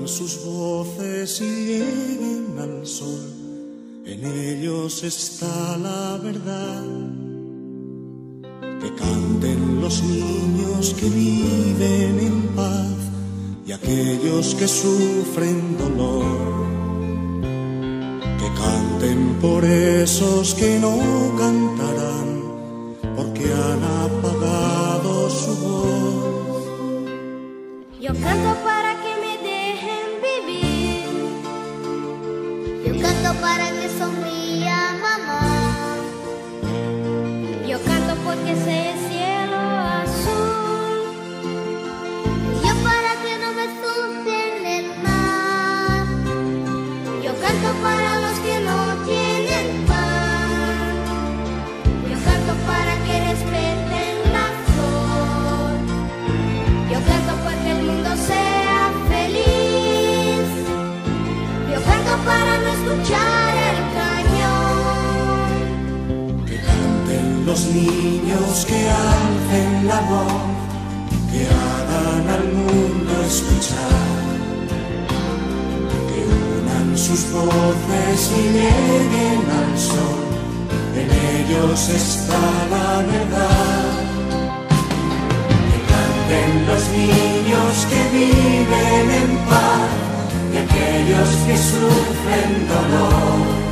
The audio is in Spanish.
unan sus voces y lleguen al sol. En ellos está la verdad. Que canten los niños que viven en paz y aquellos que sufren dolor. Que canten por esos que no cantarán, porque han apagado su voz. Yo canto para que me dejen vivir. Yo canto para que sonría mamá. Yo canto porque sé el cielo azul. Yo para que no me sufren el mar. Yo canto para los que no tienen pan. Yo canto para que respeten la flor. Yo canto para que el mundo sea feliz. Yo canto para no escuchar el cañón. Que canten los niños, que alcen la voz, que hagan al mundo escuchar. Que unan sus voces y lleguen al sol. En ellos está la verdad. Que canten los niños que viven en paz y aquellos que sufren dolor.